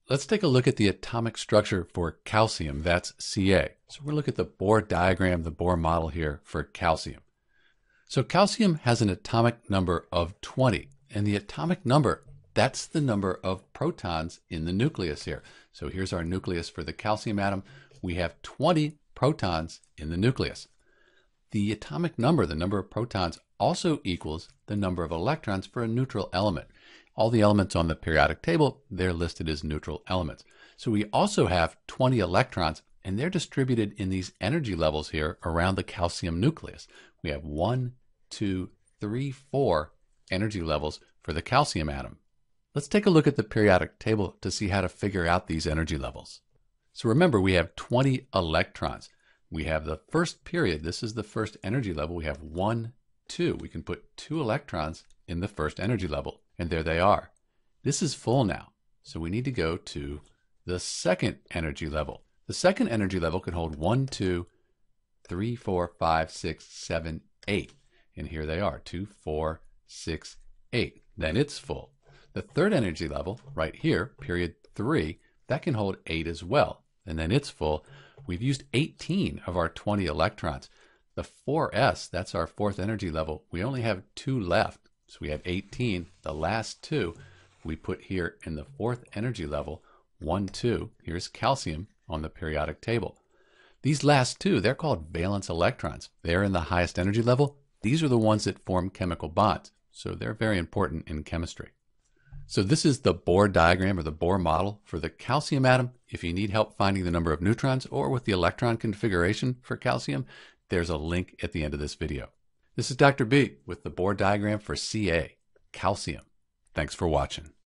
Let's take a look at the atomic structure for calcium, that's Ca. So we're going to look at the Bohr diagram, the Bohr model here for calcium. So calcium has an atomic number of 20, and the atomic number, that's the number of protons in the nucleus here. So here's our nucleus for the calcium atom. We have 20 protons in the nucleus. The atomic number, the number of protons, also equals the number of electrons for a neutral element. All the elements on the periodic table, they're listed as neutral elements. So we also have 20 electrons, and they're distributed in these energy levels here around the calcium nucleus. We have 1, 2, 3, 4 energy levels for the calcium atom. Let's take a look at the periodic table to see how to figure out these energy levels. So remember, we have 20 electrons. We have the first period, this is the first energy level. We have 1, 2. We can put 2 electrons in the first energy level. And there they are. This is full now. So we need to go to the second energy level. The second energy level can hold 1, 2, 3, 4, 5, 6, 7, 8. And here they are, 2, 4, 6, 8. Then it's full. The third energy level, right here, period 3, that can hold 8 as well. And then it's full. We've used 18 of our 20 electrons. The 4s, that's our fourth energy level, we only have 2 left. So we have 18. The last 2 we put here in the fourth energy level, 1, 2. Here's calcium on the periodic table. These last 2, they're called valence electrons. They're in the highest energy level. These are the ones that form chemical bonds. So they're very important in chemistry. So this is the Bohr diagram or the Bohr model for the calcium atom. If you need help finding the number of neutrons or with the electron configuration for calcium, there's a link at the end of this video. This is Dr. B with the Bohr diagram for Ca, calcium. Thanks for watching.